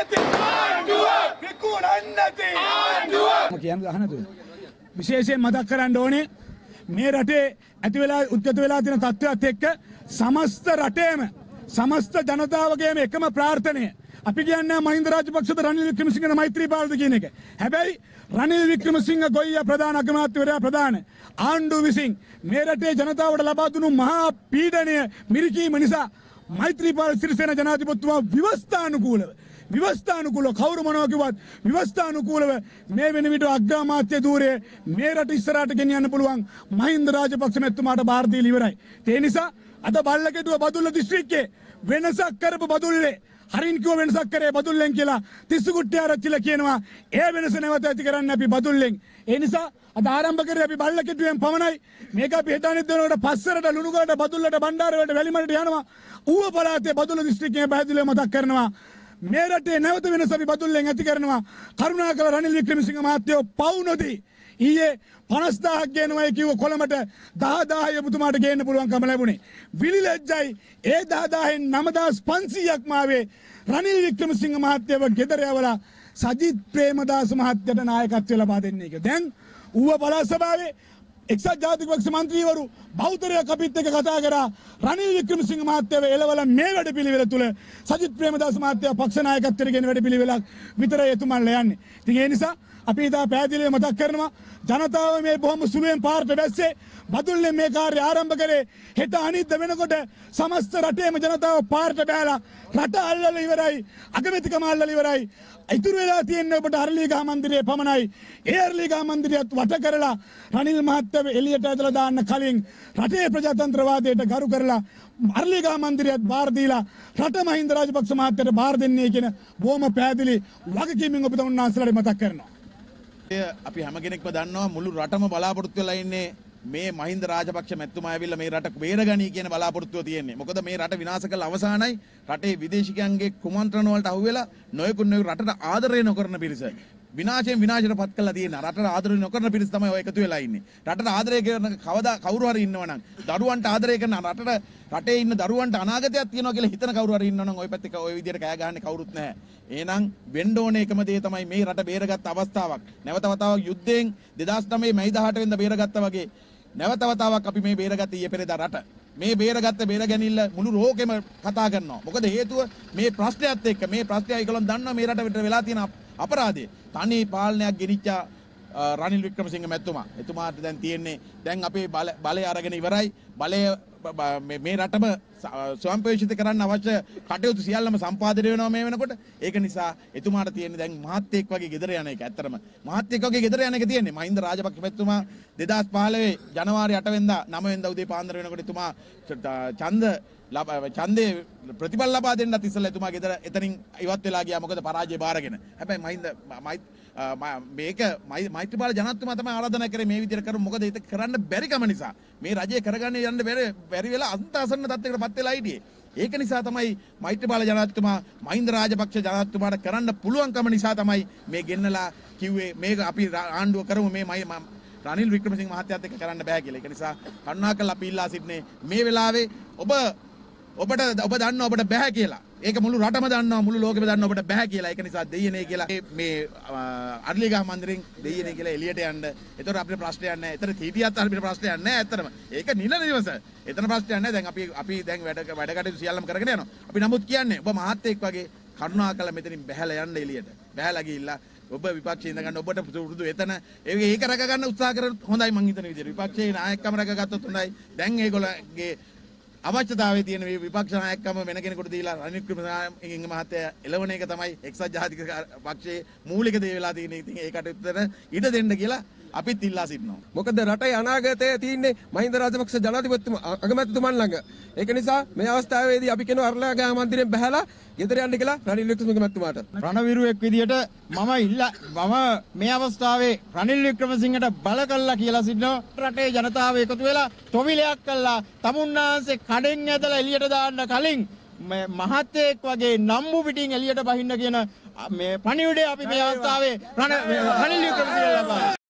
විශේෂයෙන් මතක් කරන්න ඕනේ මේ රටේ ඇති වෙලා උද්ගත වෙලා තියෙන තත්ත්වයක් එක්ක සමස්ත රටේම සමස්ත ජනතාවගේම එකම ප්‍රාර්ථනය අපි කියන්නේ මහින්ද රාජපක්ෂද රනිල් වික්‍රමසිංහන මෛත්‍රීපාලද කියන එක. හැබැයි රනිල් වික්‍රමසිංහ ගොයියා ප්‍රධාන අගමැතිවරයා ප්‍රධාන ආණ්ඩුව විසින් මේ රටේ ජනතාවට ලබා දුණු මහා පීඩනය මිරිකීම නිසා මෛත්‍රීපාල සිරිසේන ජනාධිපතිතුමා විවස්ථානුකූලව කවුරු මොනවා කිව්වත් විවස්ථානුකූලව මේ වෙන විට අග්‍රාමාත්‍ය ධූරයේ මේ රට ඉස්සරහට ගෙනියන්න පුළුවන් මහින්ද රාජපක්ෂ මැතිතුමාට බාර දීලා ඉවරයි. ඒ නිසා අද බල්ලකෙටුව බදුල්ල දිස්ත්‍රික්කයේ වෙනසක් කරපු බදුල්ලේ හරින් කිව්ව වෙනසක් කරේ බදුල්ලෙන් කියලා තිස්සු කුට්ටිආරච්චිලා කියනවා. ඒ වෙනස නැවත ඇති කරන්න අපි බදුල්ලෙන්. ඒ නිසා අද ආරම්භ කරේ අපි බල්ලකෙටුවෙන් පමණයි. මේක අපි හෙට අනිත් දිනවලට පස්සරට ලුණුගාට බදුල්ලට බණ්ඩාරවලට වැලිමලට යනවා. ඌව පළාතේ බදුල්ල දිස්ත්‍රික්කයේ පැහැදිලිව මතක් කරනවා. මේ රටේ නැවත වෙනස අපි බදුල්ලෙන් ඇති කරනවා. කරුණාකර රනිල් වික්‍රමසිංහ මහත්තයෝ පව් නොදී ඊයේ 50000ක් ගේනවායි කිව්ව කොළඹට 10000 ඔබතුමාට ගේන්න පුළුවන්කම ලැබුණේ. විලිලැජ්ජයි ඒ 10000න් 9500ක් මාවේ රනිල් වික්‍රමසිංහ මහත්තයව ගෙදර යවලා සජිත් ප්‍රේමදාස මහත්තයට නායකත්වය ලබා දෙන්නේ කියලා. දැන් ඌව පළාත් සභාවේ එක්සත් ජාතික පක්ෂ මන්ත්‍රීවරු බෞද්ධරයක් අපිත් එක්ක කතා කරා රනිල් වික්‍රමසිංහ මහත්තයව එළවලා මේ වැඩපිළිවෙල තුල සජිත් ප්‍රේමදාස මහත්තයා පක්ෂ නායකත්වයට ගෙන වැඩපිළිවෙලක් විතරයි එතුමන්ලා යන්නේ. ඉතින් ඒ නිසා අපි ඉදා පැහැදිලිව මතක් කරනවා ජනතාව මේ බොහොම සුළුවෙන් පාරට බැස්සේ බදුල්ලෙන් මේ කාර්යය ආරම්භ කරේ. හෙට අනිද්දා වෙනකොට සමස්ත රටේම ජනතාව පාරට බැලලා රට අල්ලලා ඉවරයි. අගමැතිකම අල්ලලා ඉවරයි. ඉතුරු වෙලා තියෙන්නේ ඔබට අරලිගහ මන්දිරයේ පමණයි. ඒ අරලිගහ මන්දිරයත් වට කරලා රනිල් මහත්තයව එළියට ඇදලා දාන්න කලින් රටේ ප්‍රජාතන්ත්‍රවාදයට ගරු කරලා අරලිගහ මන්දිරයත් බාර දීලා රට මහින්ද රාජපක්ෂ මහත්තයට බාර දෙන්නේ කියන බොහොම පැහැදිලි වගකීමෙන් ඔබ උන්වහන්සේලාට මතක් කරනවා. අපි හැම කෙනෙක්ම දන්නවා මුළු රටම බලාපොරොත්තු වෙලා ඉන්නේ මේ මහින්ද රාජපක්ෂ මැතිතුමා ඇවිල්ලා මේ රට බේරගනී කියන බලාපොරොත්තුව තියෙන්නේ. මොකද මේ රට විනාශ කළ අවසానයි රටේ විදේශිකයන්ගේ කුමන්ත්‍රණ වලට අහු වෙලා නොයෙකුත් රටට ආදරය නොකරන පිරිස විනාශයෙන් විනාශයට පත් කරලා තියෙන රටට ආදරය නොකරන පිරිස තමයි ඔය එකතු වෙලා ඉන්නේ. රටට ආදරය කරන කවුරු හරි ඉන්නවනම් දරුවන්ට ආදරය කරන රටේ ඉන්න දරුවන්ට අනාගතයක් තියෙනවා කියලා හිතන කවුරු හරි ඉන්නවනම් ඔය පැත්තේ ඔය විදියට කෑ ගහන්නේ කවුරුත් නැහැ. එහෙනම් වෙන්න ඕනේ එකම දේ තමයි මේ රට බේරගත් අවස්ථාවක්. නැවත වතාවක් යුද්ධයෙන් 2009 මැයි 18 වෙනිදා බේරගත්තා වගේ නැවත වතාවක් අපි මේ බේරගත්ත ඊයේ පෙරේදා රට. මේ බේරගත්ත බේරගැනිල්ල මුළු රෝකෙම කතා කරනවා. මොකද හේතුව මේ ප්‍රශ්නයත් එක්ක මේ ප්‍රශ්නය ඒගොල්ලන් දන්නවා මේ රට වෙලා තියෙන අපරාධය. තනි පාලනයක් ගෙනිච්ච රනිල් වික්‍රමසිංහ මැතිතුමා. එතුමාට දැන් තියෙන්නේ දැන් අපේ බලය අරගෙන ඉවරයි. බලය මේ රටම ස්වයංපෝෂිත කරන්න අවශ්‍ය කටයුතු සියල්ලම සම්පාදනය වෙනවා මේ වෙනකොට. ඒක නිසා එතුමාට තියෙන්නේ දැන් මහත්තයෙක් වගේ ගෙදර යන එක. ඇත්තටම මහත්තයෙක් වගේ ගෙදර යන එක තියෙන්නේ. මහින්ද රාජපක්ෂ මැතිතුමා 2015 ජනවාරි 8 වෙනිදා 9 වෙනිදා උදේ පාන්දර වෙනකොට එතුමා ඡන්දේ ප්‍රතිඵල ලබා දෙන්නත් ඉස්සෙල්ලා එතුමා ගෙදර එතනින් ඉවත් වෙලා ගියා. මොකද පරාජය බාරගෙන. හැබැයි මේක මෛත්‍රීපාල ජනාධිපතිතුමා තමයි ආරාධනා කරේ මේ විදිහට කරමු. මොකද ඒක කරන්න බැරි කම නිසා මේ රජය කරගන්න යන්න බැරි වෙලා අන්තාසන්න තත්ත්වයකට පත් වෙලා හිටියේ. ඒක නිසා තමයි මෛත්‍රීපාල ජනාධිපතිතුමා මහින්ද රාජපක්ෂ ජනාධිපතිතුමාට කරන්න පුළුවන්කම නිසා තමයි මේ ගෙන්නලා කිව්වේ මේක අපි ආණ්ඩුව කරමු මේ රනිල් වික්‍රමසිංහ මහත්තයාත් එක්ක කරන්න බෑ කියලා. ඒක නිසා කරුණාකරලා අපි ඉල්ලා සිටින්නේ මේ වෙලාවේ ඔබ දන්නවා ඔබට බෑ කියලා. ඒක මුළු රටම දන්නවා මුළු ලෝකෙම දන්නවා ඔබට බෑ කියලා. ඒක නිසා දෙයියනේ කියලා මේ අරලිගහ මන්දිරෙන් දෙයියනේ කියලා එළියට යන්න. ඒතකොට අපිට ප්‍රශ්නයක් නැහැ. එතන හිටියත් අපිට ප්‍රශ්නයක් නැහැ ඇත්තටම. ඒක නිල නිවස. එතන ප්‍රශ්නයක් නැහැ. දැන් අපි දැන් වැඩ කටයුතු සියල්ලම කරගෙන යනවා. අපි නමුත් කියන්නේ ඔබ මහත්තයෙක් වගේ කරුණාකරලා මෙතනින් බැහැලා යන්න එළියට. බැහැලා ගිහිල්ලා ඔබ විපක්ෂයේ ඉඳ ගන්න ඔබට පුරුදු එතන ඒක රැක ගන්න උත්සාහ කරොත් හොඳයි මං හිතන විදිහට. විපක්ෂයේ නායකකම රැකගත්තොත් හොඳයි. දැන් ඒගොල්ලන්ගේ අවශ්‍යතාවයේ තියෙන මේ විපක්ෂ නායකකම වෙන කෙනෙකුට දීලා රනිල් වික්‍රමසිංහ මහත්තයා එළවණ එක තමයි එක්සත් ජාතික පක්ෂයේ මූලික දේ වෙලා තියෙන්නේ. ඉතින් ඒකට උත්තර ඉඩ දෙන්න කියලා අපිත් ඉල්ලා සිටිනවා. මොකද රටේ අනාගතය තියෙන්නේ මහින්ද රාජපක්ෂ ජනාධිපතිතුමා අගමැතිතුමන් ළඟ. ඒක නිසා මේ අවස්ථාවේදී අපි කියන අරලගහ මන්දිරයෙන් බහැලා ගෙදර යන්න කියලා රනිල් වික්‍රමසිංහ මැතිතුමාට රණවිරුවෙක් විදියට මම මේ අවස්ථාවේ රනිල් වික්‍රමසිංහට බල කළා කියලා සිටිනවා. රටේ ජනතාව එකතු වෙලා තොවිලයක් කළා තමුන්නාන්සේ කඩෙන් ඇදලා එළියට දාන්න කලින් මහත්තයෙක් වගේ නම්බු පිටින් එළියට බහින්න කියන මේ පණිවිඩය අපි මේ අවස්ථාවේ රනිල් වික්‍රමසිංහට ලබා